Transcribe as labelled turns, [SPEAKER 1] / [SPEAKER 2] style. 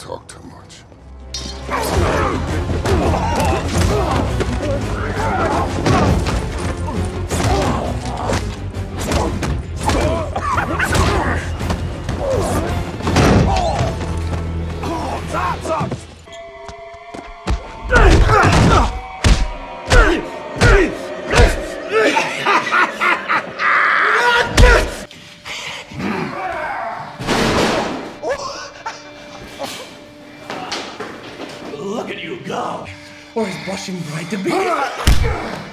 [SPEAKER 1] talk too much.
[SPEAKER 2] Look at you go! Or is blushing bright to be?